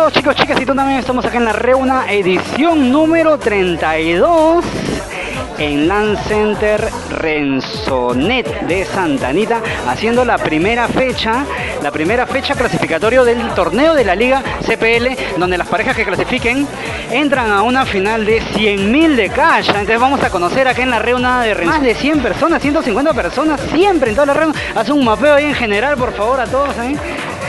todos, chicos, chicas, y tú también estamos acá en la Reuna, edición número 32 en LAN Center Rensonet de Santa Anita, haciendo la primera fecha clasificatorio del torneo de la Liga CPL, donde las parejas que clasifiquen entran a una final de 100.000 de cash. Entonces vamos a conocer acá en la Reuna de Rensonet más de 100 personas, 150 personas, siempre en toda la Reuna. Haz un mapeo ahí en general, por favor, a todos, ¿eh?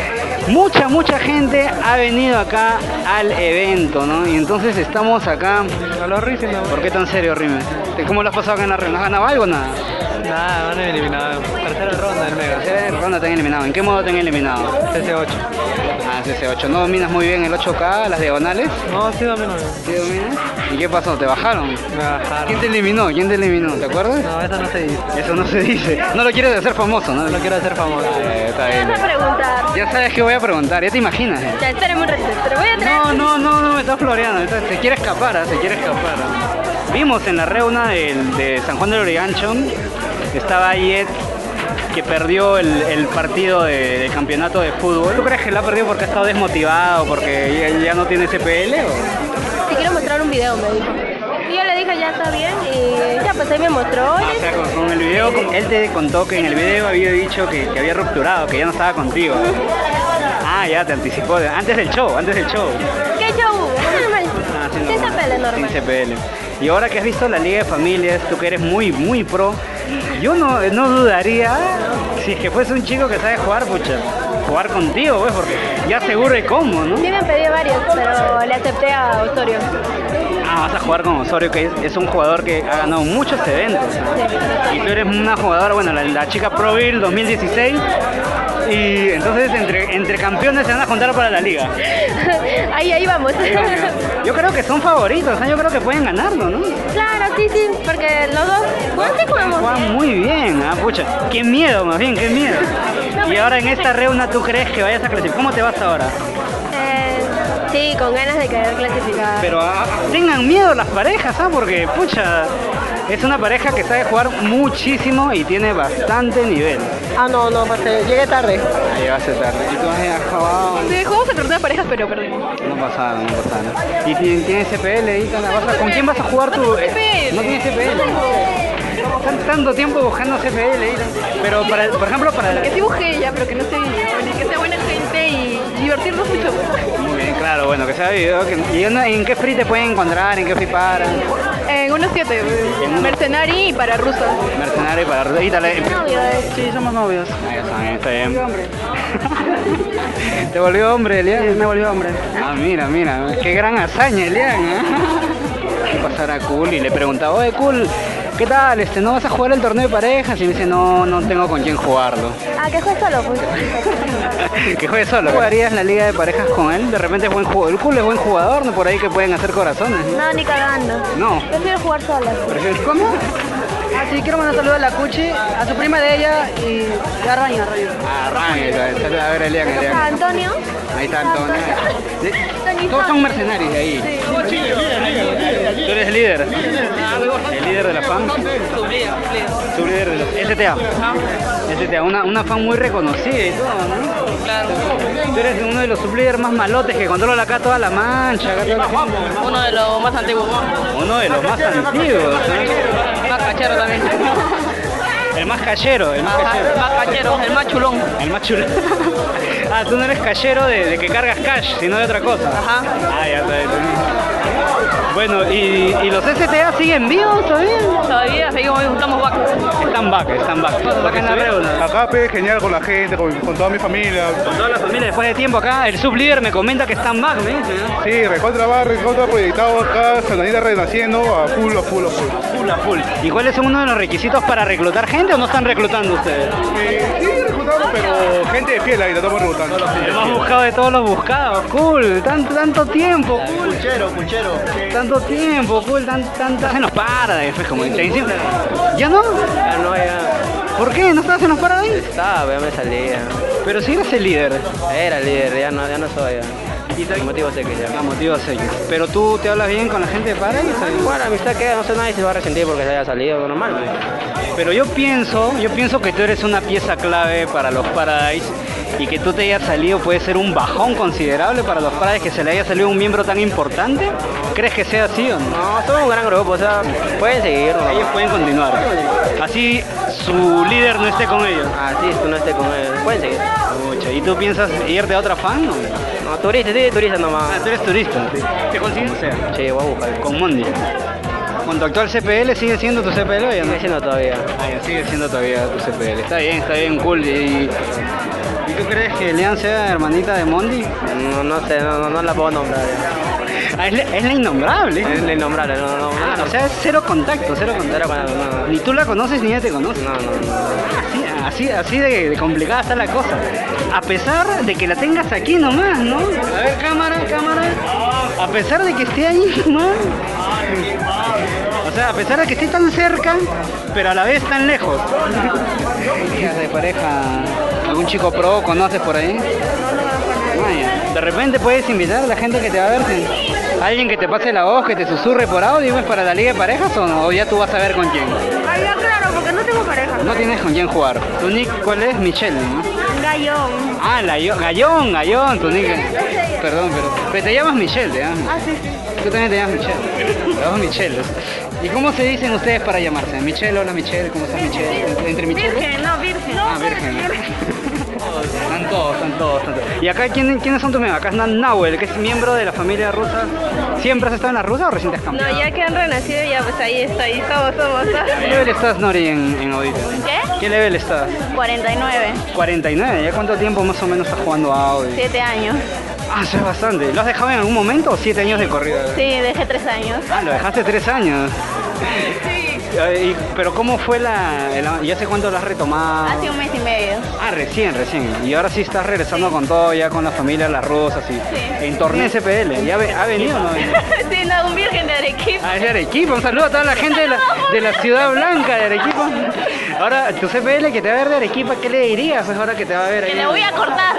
Mucha gente ha venido acá al evento, ¿no? Y entonces estamos acá. A los Riz, ¿no? ¿Por qué tan serio, Rime? ¿Cómo lo has pasado acá en la Reuna? ¿Has ganado algo o nada? Nada, van eliminado. Tercera ronda del Mega. Tercera ronda te han eliminado. ¿En qué modo te han eliminado? CC8. Ah, CC8. ¿No dominas muy bien el 8K, las diagonales? No, sí domino. ¿Sí dominas? ¿Y qué pasó? ¿Te bajaron? Me bajaron. ¿Quién te eliminó? ¿Quién te eliminó? ¿Te acuerdas? No, eso no se dice. Eso no se dice. No lo quieres hacer famoso, ¿no? No lo quiero hacer famoso. Está bien. Vas a preguntar. Ya sabes que voy a preguntar, ya te imaginas. Ya, espérame un ratito, pero voy a traer. No, me estás floreando. Se quiere escapar, se quiere escapar. Vimos en la Reuna de San Juan del Origanchón, estaba Jet, que perdió el partido de campeonato de fútbol. ¿Tú crees que lo ha perdido porque ha estado desmotivado, porque ya no tiene CPL? ¿O? Te quiero mostrar un video, me dijo. Y yo le dije, ya está bien, y ya pues ahí me mostró. O sea, con el video, él te contó que en el video había dicho que había rupturado, que ya no estaba contigo. Ah, ya te anticipó, antes del show. ¿Qué show? Normal. Sin CPL, normal. Sin CPL. Y ahora que has visto la Liga de Familias, tú que eres muy pro, yo no dudaría si es que fuese un chico que sabe jugar, pucha, jugar contigo, pues, porque ya seguro de cómo, ¿no? Sí me han pedido varios, pero le acepté a Osorio. Ah, vas a jugar con Osorio, que es un jugador que ha ganado muchos eventos. Y tú eres una jugadora, bueno, la chica ProBuild 2016. Y entonces entre campeones se van a juntar para la liga. Ahí vamos. Yo creo que son favoritos, ¿eh? Yo creo que pueden ganarlo, ¿no? Claro, sí, porque los dos jugamos. Juegan muy bien, ¿ah? Pucha, qué miedo, más bien, qué miedo. Y ahora en esta reuna, ¿tú crees que vayas a clasificar? ¿Cómo te vas ahora? Sí, con ganas de querer clasificar. Pero tengan miedo las parejas, ¿ah? Porque, pucha, es una pareja que sabe jugar muchísimo y tiene bastante nivel. No, llegué tarde. Llegaste tarde. ¿Y tú has jugado? Sí, jugamos el torneo de parejas, pero perdimos. No pasa nada. ¿Y tienes CPL ahí? ¿Con quién vas a jugar tú? No tienes CPL. Tanto tiempo buscando CPL ahí. Pero, por ejemplo, para... Que sí busqué ya, pero que no esté video, y que sea buena gente y divertirnos mucho. Muy bien, claro, bueno, que sea video. ¿Y en qué free te pueden encontrar? ¿En qué free paran? En unos 7, Mercenari y para rusa. Mercenari para rusa. ¿Y dale? Sí, somos novios. Ahí está bien. ¿Te volvió hombre, Elian? Sí, me volvió hombre. Ah, mira, qué gran hazaña, Elian, ¿eh? ¿Qué pasará Cool? Y le preguntaba, oye, Cool, ¿qué tal? ¿No vas a jugar el torneo de parejas? Y me dice, no tengo con quién jugarlo. Ah, que juegue solo, pues. Que juegue solo. ¿Jugarías la liga de parejas con él? De repente es buen jugador. El Cool es buen jugador, ¿no? Por ahí que pueden hacer corazones. No, ni cagando. No. Prefiero jugar sola. ¿Prefieres cómo? Sí, quiero mandar saludos a la Cuchi, a su prima de ella y a Raña. A ver, Elian. Antonio. Ahí está Antonio. Todos son mercenarios de ahí. ¿Tú eres el líder? ¿El líder de la fan? Su líder de los STA. STA, una fan muy reconocida y todo, ¿no? Claro. Tú eres uno de los sublíderes más malotes que controla acá toda la mancha. Uno de los más antiguos. Uno de los más antiguos, ¿no? Más cachero también. El más cachero, El más cachero, el más chulón. El más chulo. Ah, tú no eres cachero de que cargas cash, sino de otra cosa. Ajá. Ah, ya está. Bueno, ¿y los STA siguen vivos todavía? Todavía seguimos, estamos back. Están back. Back en la reuna. Acá pe, genial con la gente, con toda mi familia. Con toda la familia, después de tiempo acá, el sublíder me comenta que están back, me dice, ¿no? Sí, recontra proyectado acá, Santa Anita renaciendo a full. ¿Y cuáles son uno de los requisitos para reclutar gente o no están reclutando ustedes? Sí, reclutamos, pero gente de fiel ahí, la estamos reclutando. El más buscado de todos los buscados, cool. Tanto tiempo, cool. Puchero. Tanto tiempo, cool. Tanta... Se nos para, después como intención. ¿Ya no? Ya no, ya. ¿Por qué? ¿No estabas en los para ahí? Estaba, ya me salía. Pero si eres el líder. Era el líder, ya no soy ya. Y motivos sé que ya. Motivos ellos. Pero tú te hablas bien con la gente de Paradise. Bueno, amistad que no sé, nadie se va a resentir porque se haya salido normal. Pero yo pienso que tú eres una pieza clave para los Paradise y que tú te hayas salido puede ser un bajón considerable para los padres que se le haya salido un miembro tan importante. ¿Crees que sea así o no? No, somos un gran grupo, o sea, pueden seguir, ¿no? Ellos pueden continuar. Así su líder no esté con ellos. Así es, tú no estés con ellos, pueden seguir. Pucha, ¿y tú piensas irte a otra fan? No, turista, sí, turista nomás. Ah, tú eres turista. ¿Te consigues? O sea, Sí, voy a buscar. con Mondi. ¿Con tu actual CPL sigue siendo tu CPL o ya no? Sigue siendo todavía. Ah, ya sigue siendo todavía tu CPL. Está bien, cool. ¿Y tú crees que Lean sea hermanita de Mondi? No sé, no la puedo nombrar. Ah, es la innombrable. Es la innombrable, no. Ah, o sea, es cero contacto. No. Ni tú la conoces ni ella te conoce. No. Así de complicada está la cosa. A pesar de que la tengas aquí nomás, ¿no? A ver, cámara. A pesar de que esté ahí nomás. O sea, a pesar de que esté tan cerca, pero a la vez tan lejos. De pareja, ¿algún chico pro conoces por ahí? Vaya. De repente puedes invitar a la gente que te va a ver. Alguien que te pase la voz, que te susurre por audio, ¿es para la liga de parejas o no? O ya tú vas a ver con quién. Ay, ya, claro, porque no tengo pareja. No tienes con quién jugar. Tu nick, ¿cuál es? Michelle, ¿no? Gallón. Ah, Gallón, tu nick. Perdón, pero te llamas Michelle, ¿eh? Ah, sí. Tú también te llamas Michelle. Te llamas Michelle. ¿Y cómo se dicen ustedes para llamarse? Michelle, hola Michelle, ¿cómo estás Michelle? ¿Entre Michelle? Virgen. Ah, virgen. Están todos. ¿Y acá quiénes son tus miembros? Acá es Nahuel, que es miembro de la familia rusa. ¿Siempre has estado en la rusa o recién te has cambiado? No, ya que han renacido, ya pues ahí estoy, somos. ¿Qué level estás, Nori, en Audito? ¿Qué? ¿Qué level estás? 49, 49. ¿Ya cuánto tiempo más o menos estás jugando a Audi? 7 años. Ah, eso es bastante. ¿Lo has dejado en algún momento o 7 años de corrida? Sí, dejé 3 años. Ah, lo dejaste 3 años. Pero ¿cómo fue ¿y hace cuánto lo has retomado? Hace un mes y medio. Ah, recién. Y ahora sí estás regresando con todo, ya con la familia, las rusas y en torneo SPL. ¿Ya ha venido o no ha venido? Sí, no, un virgen de Arequipa. Ah, es de Arequipa. Un saludo a toda la gente de la ciudad blanca de Arequipa. Ahora, tu CPL que te va a ver de Arequipa, ¿qué le dirías pues ahora que te va a ver ahí? Que le voy a cortar.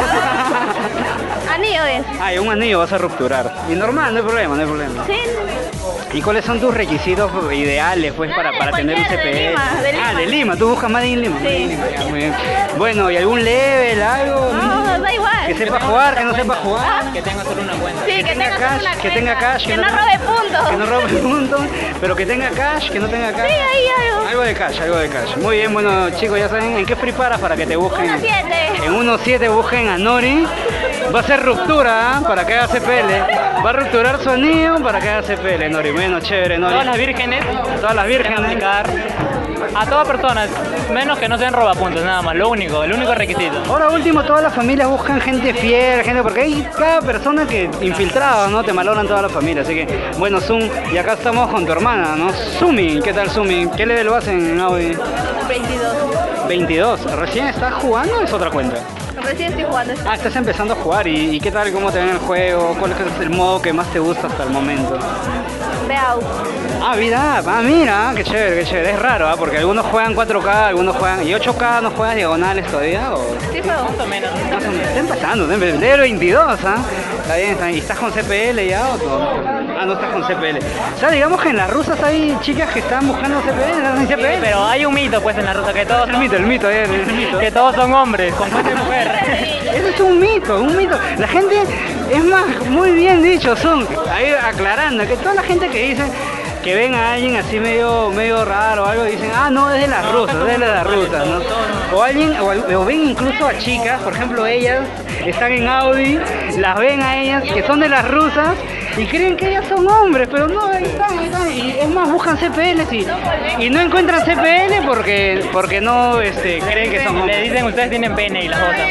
Anillo es. Ah, y un anillo vas a rupturar. Y normal, no hay problema. Sí. ¿Y cuáles son tus requisitos ideales pues para tener un CPL? De Lima. Ah, de Lima, tú buscas más de Lima. Sí. Made in Lima, ya, muy bien. Bueno, ¿y algún level, algo? No, da igual. Que sepa jugar, que no sepa jugar. Que tenga solo una cuenta. Sí, que tenga cash, una que tenga cash, que no robe puntos. Que no robe puntos, pero que tenga cash, que no tenga cash. Sí, ahí algo. Algo de cash. Muy bien, bueno chicos, ya saben en qué preparas para que te busquen. 1-7. En 1-7 busquen a Nori. Va a ser ruptura, ¿eh? Para que haga CPL. Va a rupturar su anillo para que haga CPL, Nori. Bueno, chévere, Nori. Todas las vírgenes, aplicar. a todas personas, menos que no sean robapuntos, nada más, el único requisito. Ahora último, todas las familias buscan gente fiel, porque hay cada persona que infiltrada, ¿no? Te malogran toda la familia, así que, bueno, Zoom, y acá estamos con tu hermana, ¿no? Sumi, ¿qué tal Sumi? ¿Qué level vas en Audi? 22. 22, ¿recién estás jugando o es otra cuenta? Recién estoy jugando. Ah, estás empezando a jugar, ¿y qué tal, cómo te ven el juego? ¿Cuál es el modo que más te gusta hasta el momento? Veao. Ah, vida, mira, qué chévere, es raro, ¿ah? Porque algunos juegan 4K, algunos juegan... ¿Y 8K no juegas diagonales todavía? ¿O? Sí, juego. Más o menos. Más o menos. Está empezando, de 22, ¿ah? Está bien. ¿Y estás con CPL ya o todo? Ah, no estás con CPL. O sea, digamos que en las rusas hay chicas que están buscando CPL, ¿no? Sí, pero hay un mito pues en la ruta que todos El mito, el mito. que todos son hombres, con fuente de mujer. Eso es un mito. La gente, es más, muy bien dicho, son, ahí aclarando, que toda la gente que dice que ven a alguien así medio raro o algo, dicen, ah, no, es de las rusas, ¿no? O ven incluso a chicas, por ejemplo, ellas están en Audi, las ven a ellas que son de las rusas y creen que ellas son hombres, pero no, ahí están. Y es más, buscan CPLs y no encuentran CPL porque no creen que son Le hombres. dicen ustedes tienen pene y las botas.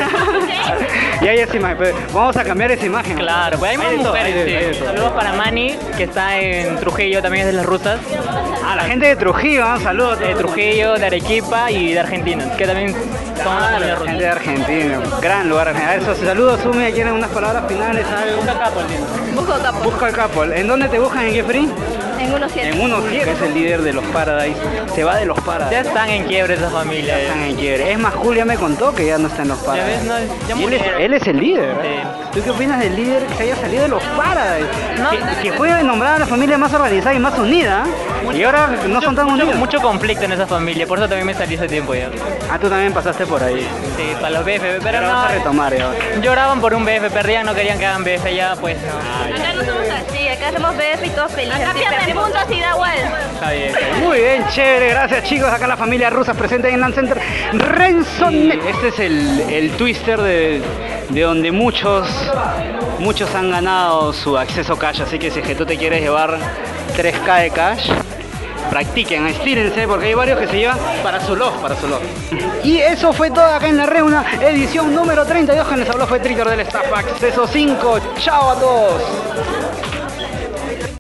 Y hay esa imagen, pero vamos a cambiar esa imagen. Claro, pues hay más de todo, mujeres. hay de Sí. todo. Saludos para Mani, que está en Trujillo, también es de las rusas. Ah, la gente de Trujillo, saludos. De Trujillo, de Arequipa y de Argentina, que también son una familia La rusa. gente de Argentina, gran lugar. A esos saludos, Sumi, ¿quieren unas palabras finales? ¿Algo? Busca capo, Busco capo. Busca el capo. ¿En dónde te buscan? ¿En qué free? En 1-7. En 1-7, que es el líder de los Paradise. Se va de los Ya Paradise. están en quiebre esa familia. Ya están en quiebre. Es más, Julia me contó que ya no está en los Ya Paradise. ves, no, ya Y murieron. él es el líder. Sí. ¿Tú qué opinas del líder que se haya salido de los Paradise? No. Que fue nombrada la familia más organizada y más unida. Y ahora no son tan unidos. Mucho conflicto en esa familia, por eso también me salí hace tiempo ya. Ah, tú también pasaste por ahí. Sí, para los BF, pero Pero no. vas a retomar ya. Lloraban por un BF, perdían, no querían que hagan BF, ya pues no. Acá no somos así, acá hacemos BF y todos felices. Acá pierden puntos y da igual. Está bien. Muy bien, chévere, gracias chicos. Acá la familia rusa presente en Land Center Rensonet. Este es el twister de donde muchos han ganado su acceso cash. Así que si es que tú te quieres llevar 3K de cash, practiquen, estírense porque hay varios que se llevan para su log, Y eso fue todo acá en la Reuna, edición número 32. Quien les habló fue Tritor del Staff Acceso 5. Chao a todos.